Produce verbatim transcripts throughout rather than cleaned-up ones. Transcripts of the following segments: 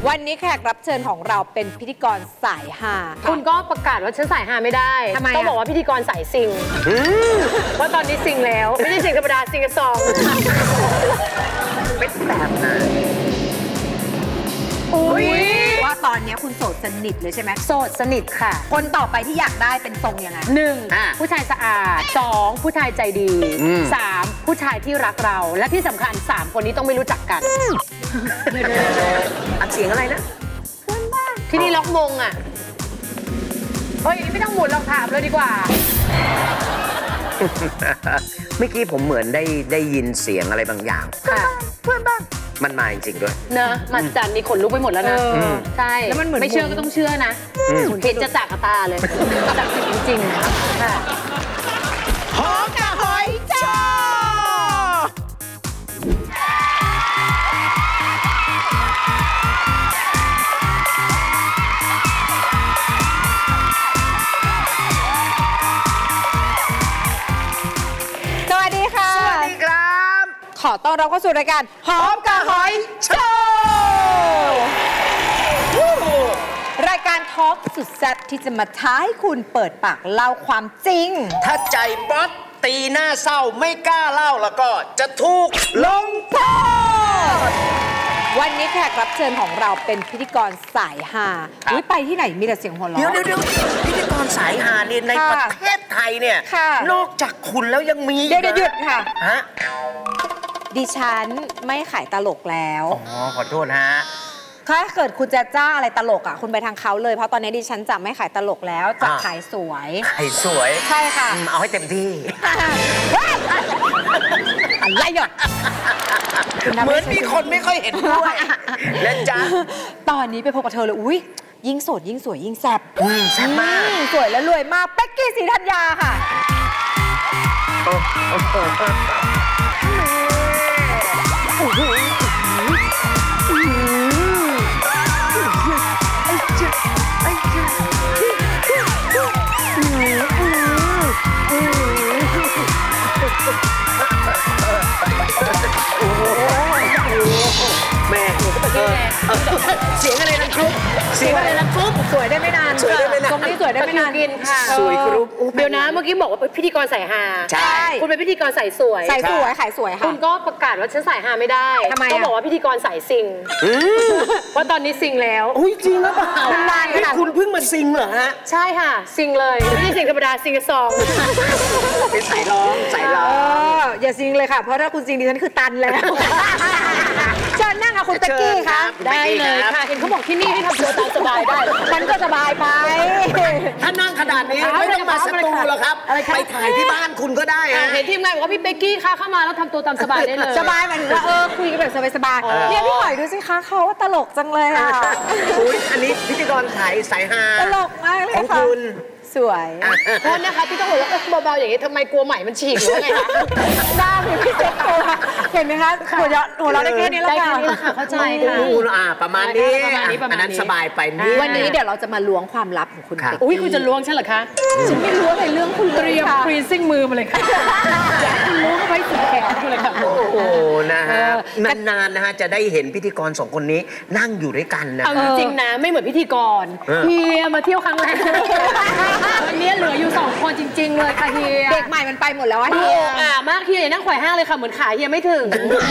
วันนี้แขกรับเชิญของเราเป็นพิธีกรสายฮาคุณก็ประกาศว่าฉันสายฮาไม่ได้ต้องบอกว่าพิธีกรสายซิงเพราะตอนนี้ซิงแล้วไม่ใช่ซิงธรรมดาซิงกับซองเป็นแบบนั้นอุ้ยว่าตอนนี้คุณโสดสนิทเลยใช่ไหมโสดสนิทค่ะคนต่อไปที่อยากได้เป็นทรงยังไงหนึ่งผู้ชายสะอาดสองผู้ชายใจดีสามผู้ชายที่รักเราและที่สำคัญสามคนนี้ต้องไม่รู้จักกันอัดเสียงอะไรนะเพื่อนบ้านที่นี่ล็อกมงอ่ะเฮ้ยไม่ต้องหมุนลองถามเลยดีกว่าเมื่อกี้ผมเหมือนได้ได้ยินเสียงอะไรบางอย่างเพื่อนบ้านมันมาจริงๆด้วยเนอะมันจันมีขนลุกไปหมดแล้วนะใช่แล้วมันเหมือนไม่เชื่อก็ต้องเชื่อนะเห็นจะจากตาเลยจากจริงจริงค่ะหอมกับหอยจ้าสวัสดีค่ะสวัสดีครับขอต้อนรับเข้าสู่รายการหอมกับหอยโชว์รายการทอล์กสุดแซ่บที่จะมาท้าให้คุณเปิดปากเล่าความจริงถ้าใจป๊อตตีหน้าเศร้าไม่กล้าเล่าแล้วก็จะถูกลงโทษวันนี้แขกรับเชิญของเราเป็นพิธีกรสายฮาอุ้ยไปที่ไหนมีแต่เสียงหัวเราะเดี๋ยวเดี๋ยวพิธีกรสายฮาเนี่ยในประเทศไทยเนี่ยนอกจากคุณแล้วยังมีเดี๋ยวหยุดค่ะฮะดิฉันไม่ขายตลกแล้วอ๋อขอโทษฮะถ้าเกิดคุณจะจ้างอะไรตลกอ่ะคุณไปทางเขาเลยเพราะตอนนี้ดิฉันจะไม่ขายตลกแล้วจะขายสวยขายสวยใช่ค่ะเอาให้เต็มที่อะไรหยดเหมือนมีคนไม่ค่อยเห็นด้วยและจ้าตอนนี้ไปพบกับเธอเลยอุ้ยยิ่งโสดยิ่งสวยยิ่งแซ่บแซ่บมากสวยและรวยมากเป๊กกี้ศรีธัญญาค่ะเสียงอะไรนะครุบเสียงอะไรนะครุบสวยได้ไม่นานสวยได้ไม่นานตรงนี้สวยได้ไม่นานกินค่ะสวยครุบเดี๋ยวนะเมื่อกี้บอกว่าเป็นพิธีกรสายฮาใช่คุณเป็นพิธีกรสายสวยสายสวยขายสวยค่ะคุณก็ประกาศว่าฉันสายฮาไม่ได้ต้องบอกว่าพิธีกรสายซิงเพราะตอนนี้ซิงแล้วอุ้ยจริงหรือเปล่าคุณนานขนาดคุณเพิ่งมาซิงเหรอฮะใช่ค่ะซิงเลยไม่ใช่ซิงธรรมดาซิงกับซองเป็นสายร้องสายร้องอย่าซิงเลยค่ะเพราะถ้าคุณซิงดิฉันคือตันแล้วเชิญนั่งค่ะคุณตะกี้ค่ะได้เลยค่ะเห็นเขาบอกที่นี่ให้ทำตัวตามสบายได้มันก็สบายไปถ้านั่งขนาดนี้ไม่ต้องมาสตูหรอกครับไปถ่ายที่บ้านคุณก็ได้เห็นทีมงานบอกว่าพี่เป๊กกี้ค่ะเข้ามาแล้วทำตัวตามสบายได้เลยสบายหมายถึงว่าเออคุยกันแบบสบายๆเนี่ยพี่หอยดูสิคะเขาว่าตลกจังเลยอ่ะอุ้ยอันนี้พิธีกรสายสายฮาตลกมากเลยค่ะของคุณสวยโทษนะคะที่ต้องหัวเราะเบาๆอย่างนี้ทำไมกลัวไหมมันฉีกหรือไงคะได้เลยพี่เจ๊ตัวเห็นไหมคะหัวเราะหัวเราะได้แค่นี้แล้วค่ะเข้าใจค่ะอ่าประมาณนี้อันนั้นสบายไปนี่วันนี้เดี๋ยวเราจะมาล้วงความลับของคุณอุ้ยคุณจะล้วงฉันเหรอคะฉันไม่ล้วงในเรื่องคุณเตรียมฟรีซิ่งมือมาเลยค่ะอยากคุณล้วงเข้าไปสุดแขนคุณเลยค่ะโอ้โหนะฮะนานๆนะฮะจะได้เห็นพิธีกรสองคนนี้นั่งอยู่ด้วยกันนะเอาจริงนะไม่เหมือนพิธีกรเฮียมาเที่ยวครั้งแรกวันนี้เหลืออยู่สองคนจริงๆเลยค่ะเฮียเด็กใหม่มันไปหมดแล้วเฮียอ่ามากเฮียนั่งไขว่ห้างเลยค่ะเหมือนขาเฮียไม่ถึง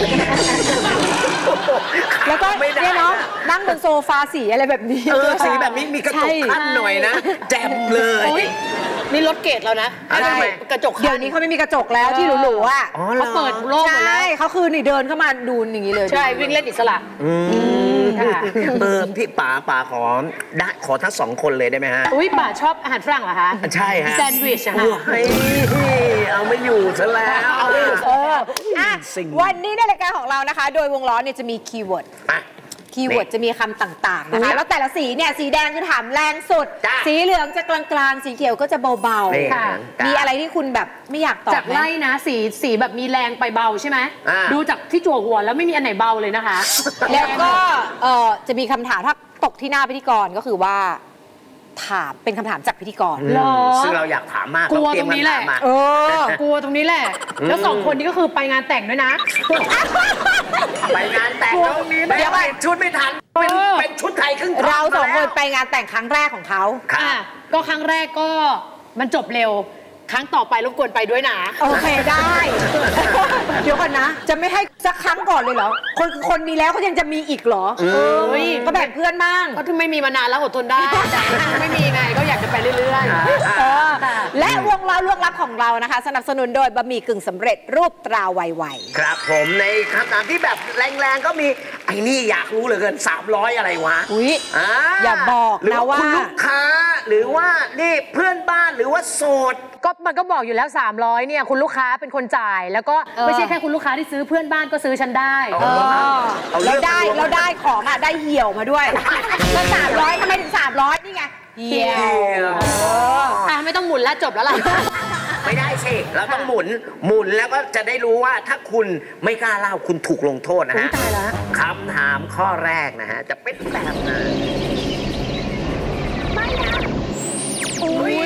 แล้วก็เนี่ยน้องนั่งบนโซฟาสีอะไรแบบนี้เออสีแบบนี้มีกระจกขั้นหน่อยนะแจ่มเลยนี่รถเกตแล้วนะกระจกเดี๋ยวนี้เขาไม่มีกระจกแล้วที่หรูๆอ่ะเขาเปิดโล่งหมดแล้วเขาคือนี่เดินเข้ามาดูอย่างนี้เลยใช่วิ่งเล่นอิสระเออพี่ป๋าป๋าขอได้ขอทั้งสองคนเลยได้ไหมฮะอุ้ยป๋าชอบอาหารฝรั่งเหรอคะใช่ฮะแซนด์วิชอะค่ะเอาไม่อยู่ซะแล้ววันนี้ในรายการของเรานะคะโดยวงล้อเนี่ยจะมีคีย์เวิร์ดคีย์เวิร์ดจะมีคำต่างๆนะคะแล้วแต่ละสีเนี่ยสีแดงคือถามแรงสุดสีเหลืองจะกลางๆสีเขียวก็จะเบาๆค่ะมีอะไรที่คุณแบบไม่อยากตอบจากไล่นะสีสีแบบมีแรงไปเบาใช่ไหมดูจากที่จั่วหัวแล้วไม่มีอันไหนเบาเลยนะคะแล้วก็จะมีคำถามถ้าตกที่หน้าพิธีกรก็คือว่าถามเป็นคำถามจากพิธีกรหรอซึ่งเราอยากถามมากกลัวตรงนี้แหละเออกลัวตรงนี้แหละ แล้วสองคนนี้ก็คือไปงานแต่งด้วยนะไปงานแต่งแล้วไม่ได้ชุดไม่ทันเป็นเป็นชุดไทยครึ่งเราสองคนไปงานแต่งครั้งแรกของเขาอ่ะก็ครั้งแรกก็มันจบเร็ว ครั้งต่อไปรบกวนไปด้วยนะโอเคได้ เดี๋ยวก่อนนะ จะไม่ให้สักครั้งก่อนเลยเหรอ คนคนมีแล้วก็ยังจะมีอีกเหรอ เออก็แบ่งเพื่อนบ้างก็ถึงไม่มีมานานแล้วอดทนได้แต่ไม่มีไงก็อยากจะไปเรื่อยๆและวงเราล่วงลับของเรานะคะ สนับสนุนโดยบะหมี่กึ่งสำเร็จรูปตราไวๆครับผมในคำถามที่แบบแรงๆก็มีไอ้นี่อยากรู้เหลือเกินสามร้อยอะไรวะอุ๊ยอ่าอย่าบอกนะว่าคุณลูกค้าหรือว่านี่เพื่อนบ้านหรือว่าโสดก็มันก็บอกอยู่แล้วสามร้อยเนี่ยคุณลูกค้าเป็นคนจ่ายแล้วก็ไม่ใช่แค่คุณลูกค้าที่ซื้อเพื่อนบ้านก็ซื้อฉันได้เราได้เราได้ของอ่ะได้เหี่ยวมาด้วยแล้วสามร้อยทำไมถึงสามร้อยนี่ไงเหี่ยวอ่ะไม่ต้องหมุนแล้วจบแล้วล่ะไม่ได้สิเราต้องหมุนหมุนแล้วก็จะได้รู้ว่าถ้าคุณไม่กล้าเล่าคุณถูกลงโทษนะฮะคำถามข้อแรกนะฮะจะเป็นแบบไหนไม่นะอุ้ย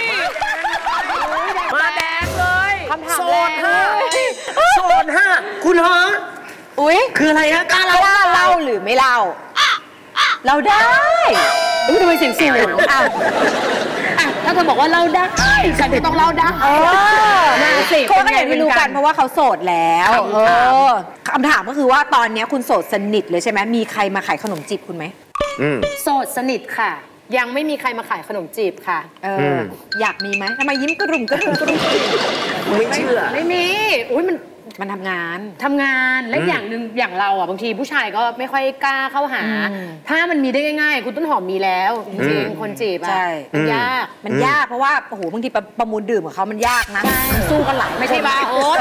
มาแดงเลยคำถามโซนห้าโซนห้าคุณฮะอุ้ยคืออะไรฮะกล้าเล่าเล่าหรือไม่เล่าเราได้อุ้ยทำไมเสียงสูงอ่ะถ้าเธอบอกว่าเล่าได้ฉันก็ต้องเล่าได้เออน่าสิเขาก็อย่างที่รู้กันเพราะว่าเขาโสดแล้วเออคำถามก็คือว่าตอนนี้คุณโสดสนิทเลยใช่ไหมมีใครมาขายขนมจีบคุณไหมโสดสนิทค่ะยังไม่มีใครมาขายขนมจีบค่ะเอออยากมีไหมทำไมยิ้มกระรุ่มกระรุ่มกระรุ่มไม่เชื่อไม่มีอุ้ยมันมันทำงานทำงานและอย่างหนึ่งอย่างเราอ่ะบางทีผู้ชายก็ไม่ค่อยกล้าเข้าหาถ้ามันมีได้ง่ายๆคุณต้นหอมมีแล้วจริงๆคนจีบอ่ะมันยากมันยากเพราะว่าโอ้โหบางทีประมูลดื่มกับเขามันยากนะสู้กันหลายไม่ใช่บ้าโอ๊ต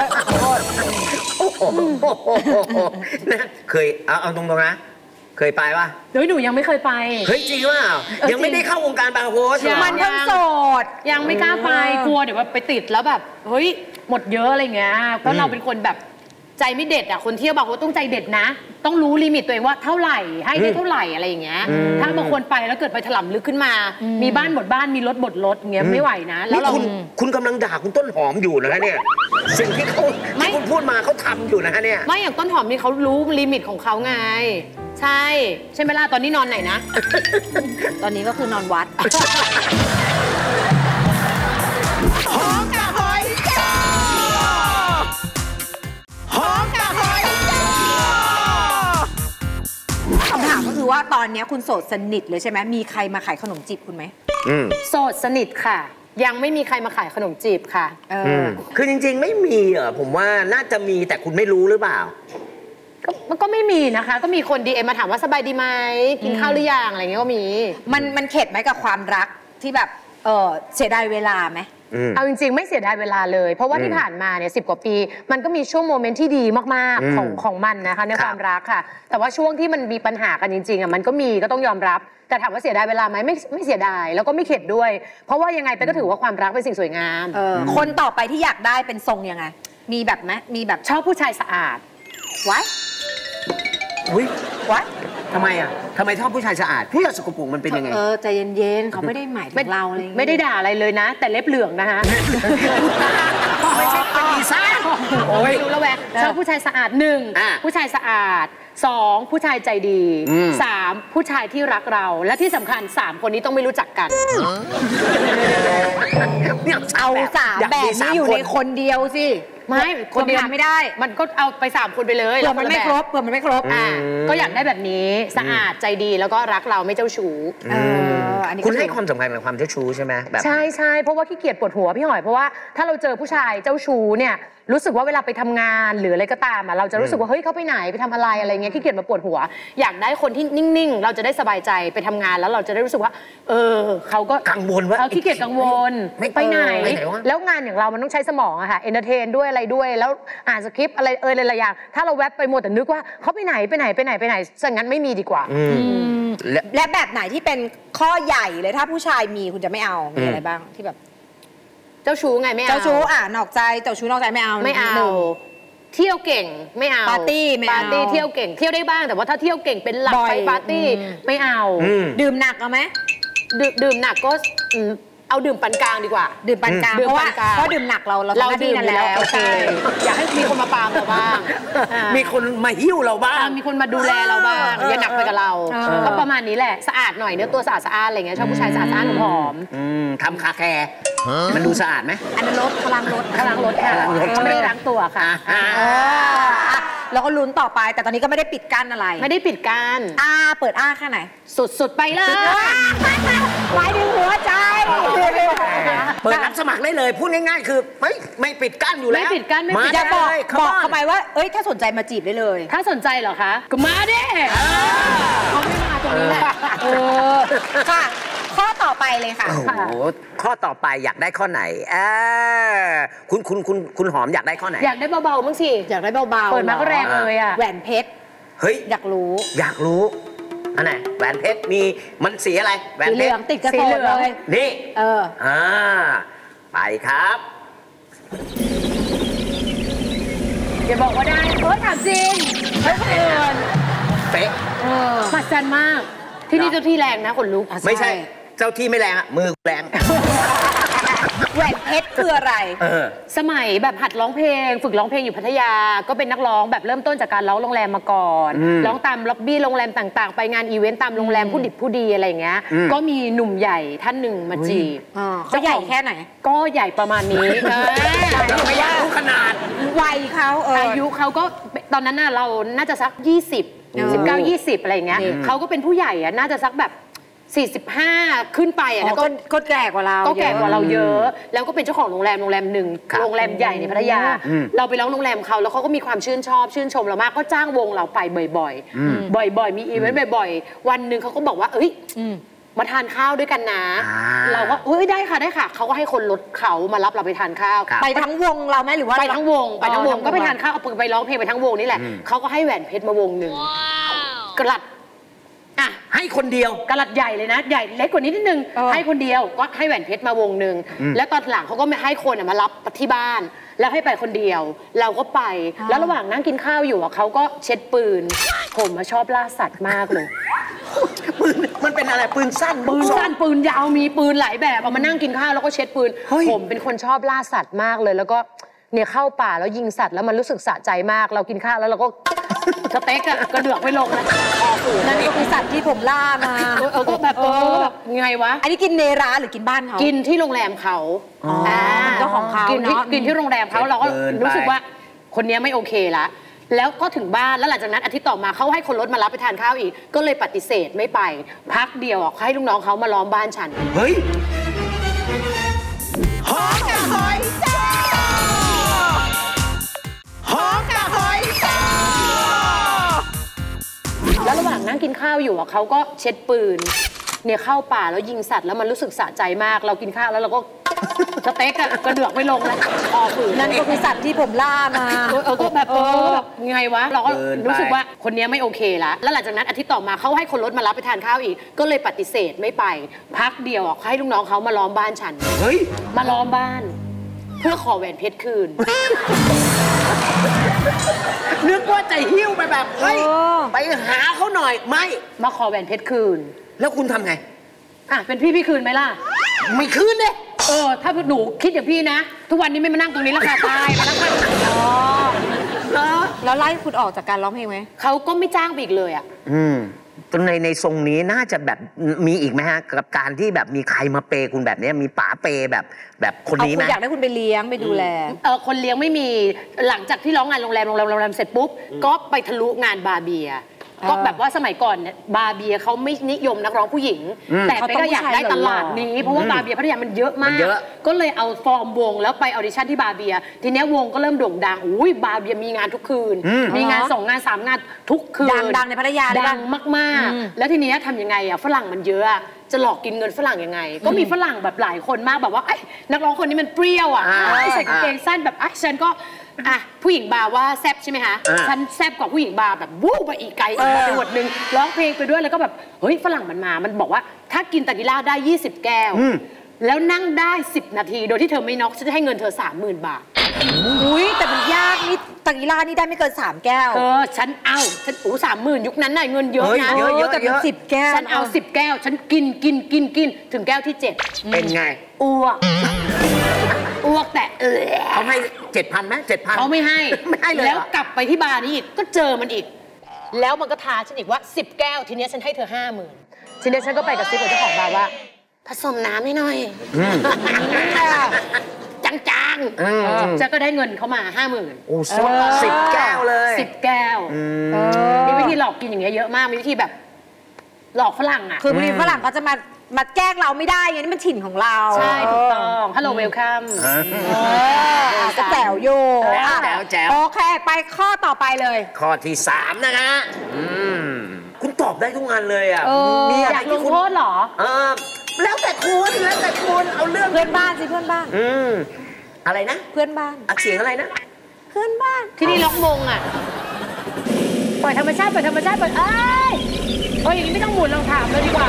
นะเคยเอาเอาตรงๆนะเคยไปป่ะเดี๋ยวหนูยังไม่เคยไปเฮ้ยจริงว่ายังไม่ได้เข้าวงการบาร์โฮสมันเพิ่งโสดยังไม่กล้าไปกลัวเดี๋ยวว่าไปติดแล้วแบบเฮ้ยหมดเยอะอะไรเงี้ยเพราะเราเป็นคนแบบใจไม่เด็ดอ่ะคนเที่ยวบอกว่าต้องใจเด็ดนะต้องรู้ลิมิตตัวเองว่าเท่าไหร่ให้ได้เท่าไหร่อะไรอย่างเงี้ยถ้าบางคนไปแล้วเกิดไปถล่มลึกขึ้นมามีบ้านหมดบ้านมีรถหมดรถเงี้ยไม่ไหวนะแล้วเราคุณกำลังด่าคุณต้นหอมอยู่นะเนี่ยสิ่งที่เขาที่คุณพูดมาเขาทำอยู่นะเนี่ยไม่อย่างต้นหอมนี่เขารู้ลิมิตของเขาไงใช่ใช่ไหมล่ะตอนนี้นอนไหนนะตอนนี้ก็คือนอนวัดหอมกับหอยจ้าหอมกับหอยจ้าคำถามก็คือว่าตอนนี้คุณโสดสนิทเลยใช่ไหมมีใครมาขายขนมจีบคุณไหมโสดสนิทค่ะยังไม่มีใครมาขายขนมจีบค่ะเออคือจริงๆไม่มีเหรอผมว่าน่าจะมีแต่คุณไม่รู้หรือเปล่าก็มันก็ไม่มีนะคะก็มีคนดีเอ็มมาถามว่าสบายดีไหมกินข้าวหรือยังอะไรเงี้ยก็มีมันมันเข็ดไหมกับความรักที่แบบเออเสียดายเวลาไหมเอาจริงๆไม่เสียดายเวลาเลยเพราะว่าที่ผ่านมาเนี่ยสิบกว่าปีมันก็มีช่วงโมเมนต์ที่ดีมากๆของของมันนะคะในความรักค่ะแต่ว่าช่วงที่มันมีปัญหากันจริงๆอ่ะมันก็มีก็ต้องยอมรับแต่ถามว่าเสียดายเวลาไหมไม่ไม่เสียดายแล้วก็ไม่เข็ดด้วยเพราะว่ายังไงไปก็ถือว่าความรักเป็นสิ่งสวยงามคนต่อไปที่อยากได้เป็นทรงยังไงมีแบบไหมมีแบบชอบผู้ชายสะอาดไว้อุ้ยไว้ทำไมอ่ะทำไมชอบผู้ชายสะอาดผู้ชายสกปรกมันเป็นยังไงเออใจเย็นๆเขาไม่ได้หมายถึงเราอะไรไม่ได้ด่าอะไรเลยนะแต่เล็บเหลืองนะคะไม่ใช่เป็นดีไซน์โอ้ยรู้แล้วแหวะชอบผู้ชายสะอาดหนึ่งผู้ชายสะอาดสองผู้ชายใจดีสามผู้ชายที่รักเราและที่สำคัญสามคนนี้ต้องไม่รู้จักกันเอาสามแบบนี้อยู่ในคนเดียวสิไม่คนเดียวไม่ได้มันก็เอาไปสามคนไปเลยเผื่อมันไม่ครบเผื่อมันไม่ครบอ่าก็อยากได้แบบนี้สะอาดใจดีแล้วก็รักเราไม่เจ้าชู้คุณให้ความสำคัญกับความเจ้าชู้ใช่ไหมแบบใช่ใช่เพราะว่าขี้เกียจปวดหัวพี่หอยเพราะว่าถ้าเราเจอผู้ชายเจ้าชู้เนี่ยรู้สึกว่าเวลาไปทำงานหรืออะไรก็ตามอ่ะเราจะรู้สึกว่าเฮ้ยเขาไปไหนไปทำอะไรอะไรเงี้ยขี้เกียจมาปวดหัวอยากได้คนที่นิ่งๆเราจะได้สบายใจไปทำงานแล้วเราจะได้รู้สึกว่าเออเขาก็กังวลว่าเขาขี้เกียจกังวลไปไหนแล้วงานอย่างเรามันต้องใช้สมองอะค่ะเอนเตอร์เทนด้วยอะไรด้วยแล้วอ่านสคริปต์อะไรเออหลายอย่างถ้าเราแวบไปหมดแต่นึกว่าเขาไปไหนไปไหนไปไหนไปไหนซะงั้นไม่มีดีกว่าและแบบไหนที่เป็นข้อใหญ่เลยถ้าผู้ชายมีคุณจะไม่เอามีอะไรบ้างที่แบบเจ้าชู้ไงไม่เอาเจ้าชู้อ่ะนอกใจเจ้าชู้นอกใจไม่เอาไม่เอาเที่ยวเก่งไม่เอาปาร์ตี้ไม่เอาปาร์ตี้เที่ยวเก่งเที่ยวได้บ้างแต่ว่าถ้าเที่ยวเก่งเป็นหลักไปปาร์ตี้ไม่เอาดื่มหนักเอาไหมดื่มหนักก็เอาดื่มปานกลางดีกว่าดื่มปานกลางเพราะว่าเพราะดื่มหนักเราเราดื่มแล้วโอเคอยากให้มีคนมาปามเราบ้างมีคนมาหิ้วเราบ้างมีคนมาดูแลเราบ้างอย่าหนักไปกับเราก็ประมาณนี้แหละสะอาดหน่อยเนื้อตัวสะอาดสะอาดอะไรเงี้ยชอบผู้ชายสะอาดสะอาดหอมทำคาแคร์มันดูสะอาดไหมอันนั้นรถพลังรถพลังรถค่ะเขาไม่ได้ล้างตัวค่ะแล้วก็ลุ้นต่อไปแต่ตอนนี้ก็ไม่ได้ปิดกั้นอะไรไม่ได้ปิดกั้นอ้าเปิดอ้าแค่ไหนสุดๆไปเลยหมายถึงหัวใจเปิดรับสมัครได้เลยพูดง่ายๆคือไม่ไม่ปิดกั้นอยู่แล้วไม่ปิดกั้นไม่ปิดจะบอกบอกทำไมว่าเอ้ยถ้าสนใจมาจีบได้เลยถ้าสนใจเหรอคะก็มาดิเขาไม่มาตรงนี้แหละเออค่ะข้อต่อไปเลยค่ะโอ้โหข้อต่อไปอยากได้ข้อไหนเออคุณคุณคุณคุณหอมอยากได้ข้อไหนอยากได้เบาๆมั้งสิอยากได้เบาๆเปิดมาก็แรงเลยอะแหวนเพชรเฮ้ยอยากรู้อยากรู้อันไหนแหวนเพชรมีมันสีอะไรแหวนเพชรสีเหลืองติดกระโถนเลยนี่เอออ่าไปครับอย่าบอกว่าได้เฮ้ยถามจริงเฮ้ยเพื่อนเป๊ะเออมาจันมากที่นี่เจ้าที่แรงนะขนลุกไม่ใช่เจ้าที่ไม่แรงอะมือแรงแหวนเพชรคืออะไรสมัยแบบหัดร้องเพลงฝึกร้องเพลงอยู่พัทยาก็เป็นนักร้องแบบเริ่มต้นจากการร้องโรงแรมมาก่อนร้องตามล็อบบี้โรงแรมต่างๆไปงานอีเวนต์ตามโรงแรมผู้ดิบผู้ดีอะไรอย่างเงี้ยก็มีหนุ่มใหญ่ท่านหนึ่งมาจีบเขาใหญ่แค่ไหนก็ใหญ่ประมาณนี้ไม่อยากรู้ขนาดวัยเขาอายุเขาก็ตอนนั้นน่ะเราน่าจะสักยี่สิบ สิบเก้า ยี่สิบอะไรอย่างเงี้ยเขาก็เป็นผู้ใหญ่อะน่าจะสักแบบสี่สิบห้าขึ้นไปอ่ะแล้วก็แก่กว่าเราก็แก่กว่าเราเยอะแล้วก็เป็นเจ้าของโรงแรมโรงแรมหนึ่งโรงแรมใหญ่ในพัทยาเราไปร้องโรงแรมเขาแล้วเขาก็มีความชื่นชอบชื่นชมเรามากก็จ้างวงเราไปบ่อยๆบ่อยๆมีอีเวนต์บ่อยๆวันหนึ่งเขาก็บอกว่าเอ้ยมาทานข้าวด้วยกันนะเราก็เอ้ยได้ค่ะได้ค่ะเขาก็ให้คนรถเขามารับเราไปทานข้าวไปทั้งวงเราไหมหรือว่าไปทั้งวงไปทั้งวงก็ไปทานข้าวเอาไปร้องเพลงไปทั้งวงนี่แหละเขาก็ให้แหวนเพชรมาวงหนึ่งกระลัดให้คนเดียวกระลัดใหญ่เลยนะใหญ่เล็กกว่านี้นิดนึงให้คนเดียวก็ให้แหวนเพชรมาวงหนึ่งแล้วตอนหลังเขาก็ไม่ให้คนมารับที่บ้านแล้วให้ไปคนเดียวเราก็ไปแล้วระหว่างนั่งกินข้าวอยู่เขาก็เช็ดปืนผมชอบล่าสัตว์มากเลยปืนมันเป็นอะไรปืนสั้นปืนสั้นปืนยาวมีปืนหลายแบบเอามานั่งกินข้าวแล้วก็เช็ดปืนผมเป็นคนชอบล่าสัตว์มากเลยแล้วก็เนี่ยเข้าป่าแล้วยิงสัตว์แล้วมันรู้สึกสะใจมากเรากินข้าวแล้วเราก็สเต็กอะกระเดือกไม่ลงนะนั่นก็คือสัตว์ที่ผมล่ามาเออก็แบบเออแบบไงวะอันนี้กินในร้านหรือกินบ้านเขากินที่โรงแรมเขาอ่าก็ของเขากินที่กินที่โรงแรมเขาเราก็รู้สึกว่าคนนี้ไม่โอเคละแล้วก็ถึงบ้านแล้วหลังจากนั้นอาทิตย์ต่อมาเขาให้คนรถมารับไปทานข้าวอีกก็เลยปฏิเสธไม่ไปพักเดียวให้ลูกน้องเขามาล้อมบ้านฉันเฮ้ยหอมกับหอยจ้าหอมกับหอยจ้าแล้วระหว่างนั่งกินข้าวอยู่เขาก็เช็ดปืนเนี่ยเข้าป่าแล้วยิงสัตว์แล้วมันรู้สึกสะใจมากเรากินข้าวแล้วเราก็สเต็กอะกระเดือกไม่ลงนะออกฝืนนั่นก็คือสัตว์ที่ผมล่ามาเออก็แบบเออแบบไงวะเราก็รู้สึกว่าคนนี้ไม่โอเคละแล้วหลังจากนั้นอาทิตย์ต่อมาเขาให้คนรถมารับไปทานข้าวอีกก็เลยปฏิเสธไม่ไปพักเดียวให้ลูกน้องเขามาล้อมบ้านฉันเฮ้ยมาล้อมบ้านเพื่อขอแหวนเพชรคืนนึกว่าจะหิ้วไปแบบเฮ้ยไปหาเขาหน่อยไม่มาขอแหวนเพชรคืนแล้วคุณทำไงอ่ะเป็นพี่พี่คืนไหมล่ะไม่คืนเลยเออถ้าหนูคิดอย่างพี่นะทุกวันนี้ไม่มานั่งตรงนี้แล้วค่ะตายมาแล้วค่ะอ๋อแล้วไล่คุณออกจากการร้องเพลงไหมเขาก็ไม่จ้างอีกเลยอ่ะอืมตรงในในทรงนี้น่าจะแบบมีอีกไหมฮะกับการที่แบบมีใครมาเปย์คุณแบบนี้มีป๋าเปย์แบบแบบคนนี้ไหมอยากได้คุณไปเลี้ยงไปดูแลเออคนเลี้ยงไม่มีหลังจากที่ร้องงานโรงแรมโรงแรมโรงแรมเสร็จปุ๊บก็ไปทะลุงานบาร์เบียก็แบบว่าสมัยก่อนเนี่ยบาร์เบียเขาไม่นิยมนักร้องผู้หญิงแต่เป๊กก็อยากได้ตลาดนี้เพราะว่าบาร์เบียพัทยามันเยอะมากก็เลยเอาฟอร์มวงแล้วไปออดิชั่นที่บาร์เบียทีนี้วงก็เริ่มโด่งดังอุ้ยบาร์เบียมีงานทุกคืนมีงานสองงานสามงานทุกคืนดังในพัทยาดังมากๆแล้วทีนี้ทำยังไงอ่ะฝรั่งมันเยอะจะหลอกกินเงินฝรั่งยังไงก็มีฝรั่งแบบหลายคนมากแบบว่าไอ้นักร้องคนนี้มันเปรี้ยวอ่ะใส่กางเกงสั้นแบบอ่ะฉันก็อ่ะผู้หญิงบาร์ว่าแซบใช่ไหมคะฉันแซบกว่าผู้หญิงบาร์แบบวู้ไปอีกไกลอีกไปหมดนึงร้องเพลงไปด้วยแล้วก็แบบเฮ้ยฝรั่งมันมามันบอกว่าถ้ากินตากิล่าได้ยี่สิบแก้วแล้วนั่งได้สิบนาทีโดยที่เธอไม่น็อกฉันจะให้เงินเธอ สามหมื่น บาทอุ้ยแต่มันยากนี่ตังอีลานี่ได้ไม่เกินสามแก้วเออฉันเอาฉันโอ้สามหมื่นยุคนั้นน่ะเงินเยอะนะเยอะเยอะแต่เป็นสิบแก้วฉันเอาสิบแก้ว ฉันกินกินกินกินถึงแก้วที่เจ็ดเป็นไงอ้วกอ้วกแต่เออเขาให้เจ็ดพันไหมเจ็ดพันเขาไม่ให้ไม่ให้เลยแล้วกลับไปที่บาร์นี้อีกก็เจอมันอีก แล้วมันก็ท้าฉันอีกว่าสิบแก้วทีเนี้ยฉันให้เธอห้าหมื่นทีเนี้ยฉันก็ไปกับซิปกับเจ้าของบาร์ว่าผสมน้ำให้หน่อยจางๆฉันก็ได้เงินเขามาห้าหมื่นโอ้สิบแก้วเลยสิบแก้วมีวิธีหลอกกินอย่างเงี้ยเยอะมากมีวิธีแบบหลอกฝรั่งอ่ะคือบางทีฝรั่งก็จะมามาแกล้งเราไม่ได้ไงนี่มันถิ่นของเราใช่ถูกต้องฮัลโหลเวลคัมก็แจ๋วอยู่แจ๋วแจ๋วโอเคไปข้อต่อไปเลยข้อที่สามนะฮะคุณตอบได้ทุกงานเลยอ่ะมีอยากลงโทษเหรอเออแล้วแต่คุณแล้วแต่คุณเอาเรื่องเพื่อนบ้านสิเพื่อนบ้านอืมอะไรนะเพื่อนบ้านอักเสียงอะไรนะเพื่อนบ้านที่นี่ล็อกมงอ่ะปล่อยธรรมชาติปล่อยธรรมชาติปล่อยเอ้ยเอ้ยอย่างนี้ไม่ต้องหมุนลองถามเลยดีกว่า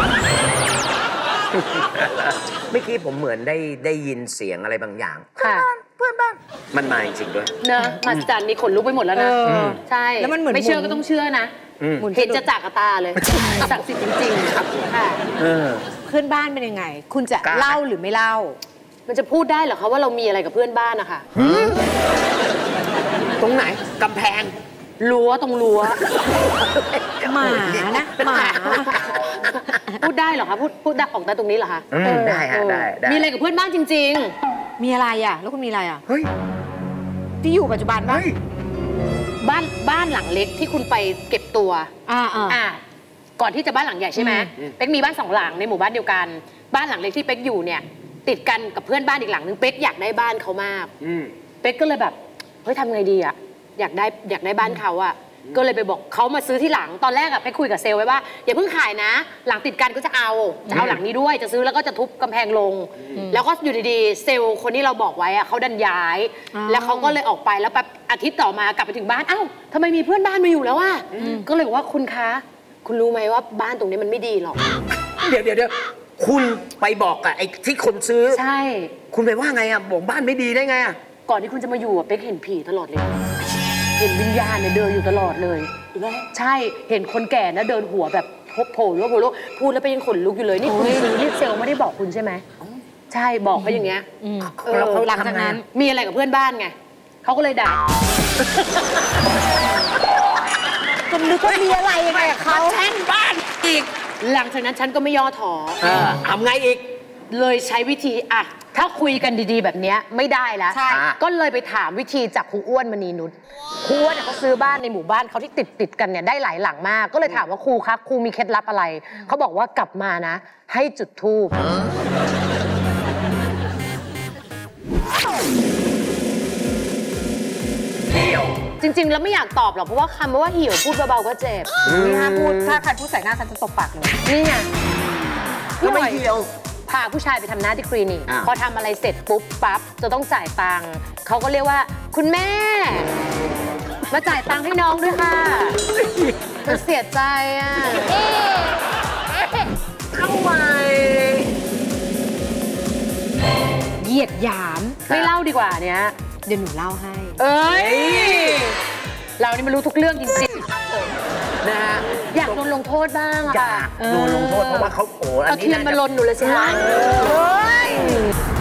เมื่อกี้ผมเหมือนได้ได้ยินเสียงอะไรบางอย่างค่ะเพื่อนบ้านมันมาจริงๆด้วยเนอะมาจันนี่ขนลุกไปหมดแล้วนะใช่แล้วมันเหมือนไม่เชื่อก็ต้องเชื่อนะเห็นจะจากตาเลยศักดิ์สิทธิ์จริงๆครับค่ะเพื่อนบ้านเป็นยังไงคุณจะเล่าหรือไม่เล่ามันจะพูดได้เหรอคะว่าเรามีอะไรกับเพื่อนบ้านนะคะตรงไหนกำแพงรั้วตรงรั้วหมานะหมาพูดได้เหรอคะพูดพูดได้ออกได้ตรงนี้เหรอคะได้ฮะได้มีอะไรกับเพื่อนบ้านจริงๆมีอะไรอ่ะแล้วคุณมีอะไรอ่ะเฮ้ยที่อยู่ปัจจุบันบ้านบ้านบ้านหลังเล็กที่คุณไปเก็บตัวอ่าอ่าก่อนที่จะบ้านหลังใหญ่ใช่ไหมเป๊กมีบ้านสองหลังในหมู่บ้านเดียวกันบ้านหลังเล็กที่เป๊กอยู่เนี่ยติดกันกับเพื่อนบ้านอีกหลังนึงเป๊กอยากได้บ้านเขามากเป๊กก็เลยแบบเฮ้ยทำไงดีอ่ะอยากได้อยากได้บ้านเขาอ่ะก็เลยไปบอกเขามาซื้อที่หลังตอนแรกอะไปคุยกับเซลล์ไว้ว่าอย่าเพิ่งขายนะหลังติดกันก็จะเอาจะเอาหลังนี้ด้วยจะซื้อแล้วก็จะทุบกำแพงลงแล้วก็อยู่ดีๆเซลล์คนที่เราบอกไว้อะเขาดันย้ายแล้วเขาก็เลยออกไปแล้วแป๊บอาทิตย์ต่อมากลับไปถึงบ้านเอ้าทำไมมีเพื่อนบ้านมาอยู่แล้วอะก็เลยบอกว่าคุณคะคุณรู้ไหมว่าบ้านตรงนี้มันไม่ดีหรอกเดี๋ยวเดี๋ยวเดี๋ยวคุณไปบอกกับไอ้ที่คนซื้อใช่คุณไปว่าไงอะบอกบ้านไม่ดีได้ไงอะก่อนที่คุณจะมาอยู่อะเป๊กเห็นผีตลอดเลยเห็นวิญญาณเนี่ยเดินอยู่ตลอดเลยใช่เห็นคนแก่นะเดินหัวแบบโผล่โผล่พูดแล้วไปยังขนลุกอยู่เลยนี่คุณซื้อนี่เซลล์ไม่ได้บอกคุณใช่ไหมใช่บอกเขาอย่างเงี้ยหลังจากนั้นมีอะไรกับเพื่อนบ้านไงเขาก็เลยด่าคุณนึกว่ามีอะไรยังไงกับเขาแช่งบ้านอีกหลังจากนั้นฉันก็ไม่ย่อท้อทำไงอีกเลยใช้วิธีอ่ะถ้าคุยกันดีๆแบบนี้ไม่ได้แล้วก็เลยไปถามวิธีจากครูอ้วนมณีนุชครูอ้วนเขาซื้อบ้านในหมู่บ้านเขาที่ติดติดกันเนี่ยได้หลายหลังมากก็เลยถามว่าครูคะครูมีเคล็ดลับอะไรเขาบอกว่ากลับมานะให้จุดธูปจริงๆแล้วไม่อยากตอบหรอกเพราะว่าคำว่าเหี่ยวพูดเบาๆก็เจ็บนี่ถ้าพูดถ้าใครพูดใส่หน้าฉันจะตบปากเลยนี่ไงพี่หน่อยเหี่ยวพาผู้ชายไปทำหน้าที่คลินิกพอทำอะไรเสร็จปุ๊บปั๊บจะต้องจ่ายตังค์เขาก็เรียกว่าคุณแม่มาจ่ายตังค์ให้น้องด้วยค่ะมันเสียใจอ่ะทำไมเหยียดหยามไม่เล่าดีกว่าเนี้ยเดี๋ยวหนูเล่าให้เอ้ยเรานี่มันรู้ทุกเรื่องจริงๆนะอยากโดนลงโทษบ้างอะอยากโดนลงโทษเพราะว่าเขาโอ้อันนี้เอาเทียนมาลนหนูเลยสิฮะ